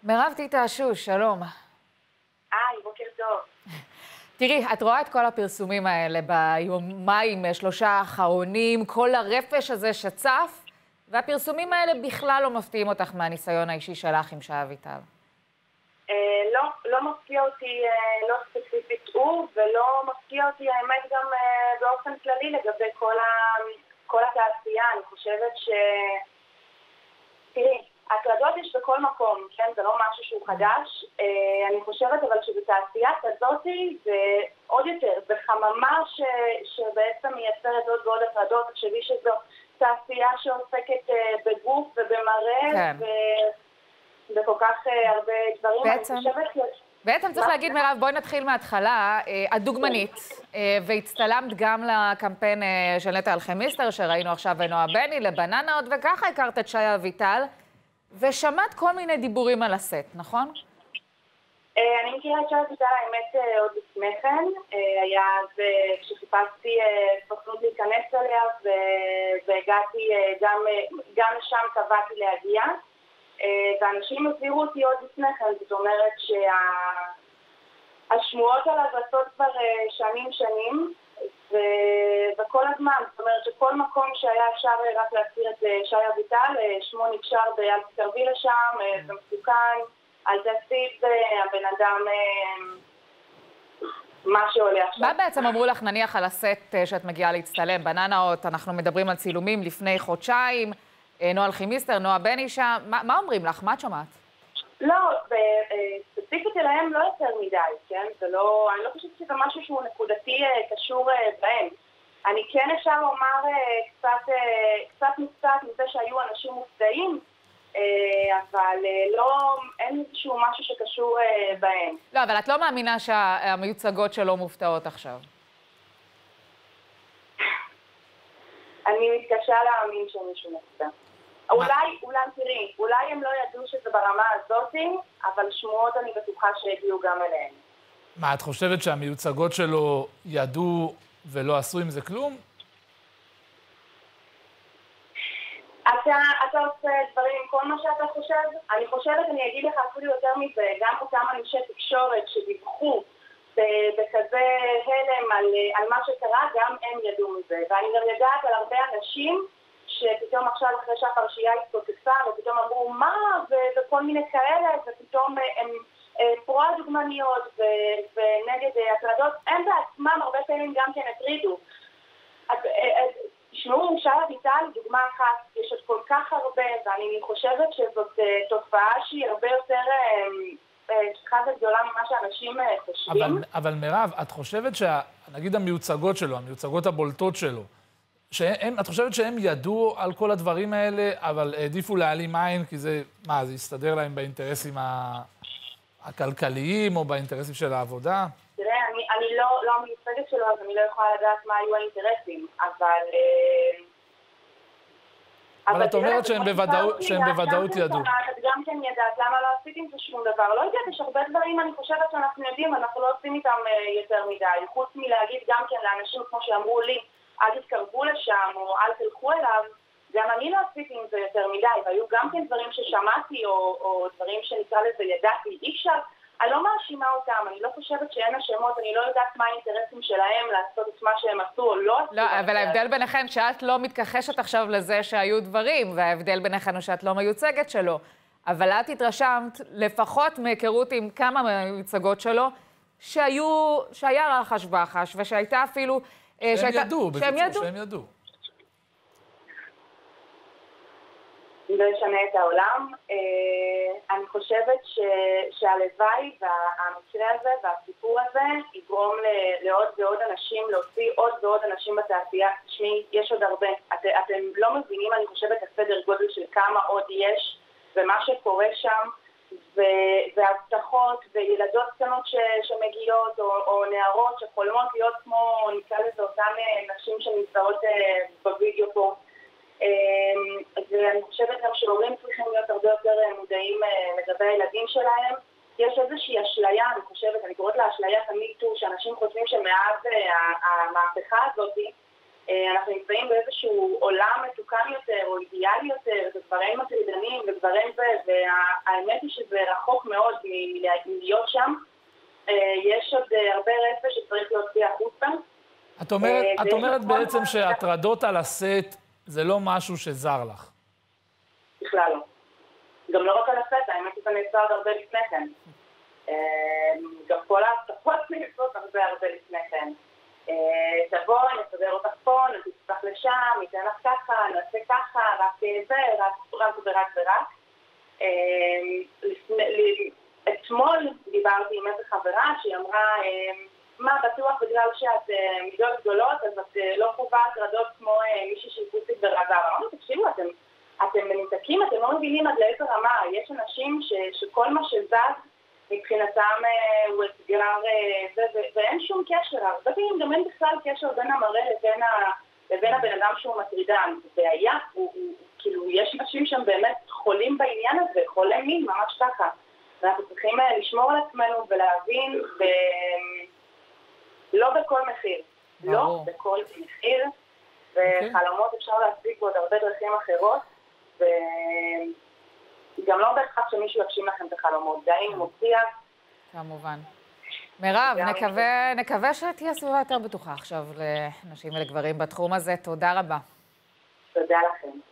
מירב תתעשו, שלום. בוקר טוב. תראי, את רואה את כל הפרסומים האלה ביומיים, שלושה האחרונים, כל הרפש הזה שצף, והפרסומים האלה בכלל לא מפתיעים אותך מהניסיון האישי שלך עם שי אביטל. לא מפתיע אותי, לא ספציפית הוא, ולא מפתיע אותי האמת גם באופן כללי לגבי כל התעשייה. אני חושבת תראי, הטרדות יש בכל מקום, כן? זה לא משהו שהוא חדש. אני חושבת אבל שבתעשייה כזאת זה עוד יותר, בחממה שבעצם מייצרת עוד ועוד הטרדות. תחשבי שזו תעשייה שעוסקת בגוף ובמראה, כן. וכל כך הרבה דברים. בעצם צריך להגיד, מירב, בואי נתחיל מההתחלה. את דוגמנית, והצטלמת גם לקמפיין של נטע אלכימיסטר, שראינו עכשיו בנועה בני, לבננות, וככה הכרת את שי אביטל, ושמעת כל מיני דיבורים על הסט, נכון? אני מכירה את שי אביטל האמת עוד לפני כן. היה אז כשחיפשתי סוכנות להיכנס אליה, והגעתי גם לשם קבעתי להגיע. ואנשים הסבירו אותי עוד לפני כן, זאת אומרת שהשמועות עליו רצות כבר שנים, וכל הזמן, זאת אומרת שכל מקום שהיה אפשר רק להזכיר את שי אביטל, שמו נקשר אל תקרבי לשם, זה מסוכן, אל תעשי, הבן אדם, מה שעולה עכשיו. מה בעצם אמרו לך, נניח על הסט שאת מגיעה להצטלם? בננות, אנחנו מדברים על צילומים לפני חודשיים, נועה אלכימיסטר, נועה בני שם, מה אומרים לך? מה את שומעת? לא, ספציפית אליהם לא יותר מדי, כן? אני לא חושבת שזה משהו שהוא נקודתי קשור בהם. אני כן אפשר לומר קצת מזה שהיו אנשים מופתעים, אבל אין איזשהו משהו שקשור בהם. לא, אבל את לא מאמינה שהמיוצגות שלו מופתעות עכשיו. אני מתקשה להאמין שמישהו מופתע. אולי הם לא ידעו שזה ברמה הזאת, אבל שמועות אני בטוחה שהגיעו גם אליהם. מה, את חושבת שהמיוצגות שלו ידעו ולא עשו עם זה כלום? אתה עושה דברים עם כל מה שאתה חושב? אני חושבת, אני אגיד לך אפילו יותר מזה, גם אותם אנשי תקשורת שדיווחו בכזה הלם על מה שקרה, גם הם ידעו מזה. ואני גם יודעת על הרבה אנשים שפתאום עכשיו אחרי שהפרשייה התפוצצה, ופתאום אמרו מה, וכל מיני כאלה, ופתאום הם פרו-דוגמניות ונגד הטרדות, הם בעצמם הרבה פעמים גם כן הטרידו. תשמעו, שי אביטל, דוגמה אחת, יש עוד כל כך הרבה, ואני חושבת שזאת תופעה שהיא הרבה יותר שכחה וגדולה ממה שאנשים חושבים. אבל מירב, את חושבת נגיד המיוצגות שלו, המיוצגות הבולטות שלו, את חושבת שהם ידעו על כל הדברים האלה, אבל העדיפו להעלים עין, כי זה יסתדר להם באינטרסים הכלכליים או באינטרסים של העבודה? תראה, אני לא המיוצגת שלו, אז אני לא יכולה לדעת מה היו האינטרסים, אבל את אומרת שהם בוודאות ידעו. את גם כן ידעת, למה לא עשית עם זה שום דבר? לא יודעת, יש הרבה דברים, אני חושבת שאנחנו יודעים, אנחנו לא עושים איתם יותר מדי, חוץ מלהגיד גם כן לאנשים כמו שאמרו לי, אל תתקרבו לשם או אל תלכו אליו, גם אני לא עשיתי עם זה יותר מדי, והיו גם כן דברים ששמעתי או דברים שנקרא לזה ידעתי, אי אפשר, אני לא מאשימה אותם, אני לא חושבת שאין השמות, אני לא יודעת מה האינטרסים שלהם לעשות את מה שהם עשו או לא עשו. לא, אבל ההבדל ביניכם שאת לא מתכחשת עכשיו לזה שהיו דברים, וההבדל ביניכם הוא שאת לא מיוצגת שלו, אבל את התרשמת לפחות מהיכרות עם כמה מהמיוצגות שלו, שהיה רחש בחש, ושהייתה אפילו שהם ידעו, בקיצור, שהם ידעו. לא ישנה את העולם. אני חושבת שהלוואי והמקרה הזה והסיפור הזה יגרום לעוד ועוד אנשים, להוציא עוד ועוד אנשים בתעשייה. תשמעי, יש עוד הרבה. אתם לא מבינים, אני חושבת, הסדר גודל של כמה עוד יש, ומה שקורה שם, והבטחות וילדות קטנות שמגיעות או נערות שחולמות להיות כמו נקרא לזה אותן נשים שנמצאות בווידאו פה. ואני חושבת גם שהורים צריכים להיות הרבה יותר מודעים לגבי הילדים שלהם. יש איזושהי אשליה, אני חושבת, אני קוראת לה אשליית המיטו, שאנשים חושבים שמאז המהפכה הזאת אנחנו נמצאים באיזשהו עולם מתוקן יותר או אידיאלי יותר, זה גברים מטרידנים וגברים והאמת היא שזה רחוק מאוד מלהיות שם. יש עוד הרבה רפש שצריך להוציא החוצה. את אומרת בעצם שהטרדות על הסט זה לא משהו שזר לך. בכלל לא. גם לא רק על הסט, האמת שזה נעשה עוד הרבה לפני כן. גם כל ההבטחות נעשות הרבה לפני כן. תבוא, נסדר אותך פה, נתצטח לשם, ניתן לך ככה, נעשה ככה, רק זה, רק. אתמול דיברתי עם איזה חברה שהיא אמרה, מה, בטוח בגלל שאת מידות גדולות, אז את לא חובה הטרדות כמו מישהי שהיא ברעבר. אמרנו, תקשיבו, אתם מנותקים, אתם לא מבינים עד לאיזה רמה. יש אנשים שכל מה שזז מבחינתם הוא אתגר, ואין שום קשר. הרבה פעמים גם אין בכלל קשר בין המראה לבין הבן אדם שהוא מטרידן. בעיה, כאילו, יש אנשים שהם באמת חולים בעניין הזה, חולי מין, ממש ככה. ואנחנו צריכים לשמור על עצמנו ולהבין לא בכל מחיר. לא בכל מחיר. וחלומות אפשר להשיג בעוד הרבה דרכים אחרות, וגם לא בהכרח שמישהו יקשים לכם את החלומות. די אם מוציע. כמובן. מירב, נקווה שתהיה סביבה יותר בטוחה עכשיו לנשים ולגברים בתחום הזה. תודה רבה. תודה לכם.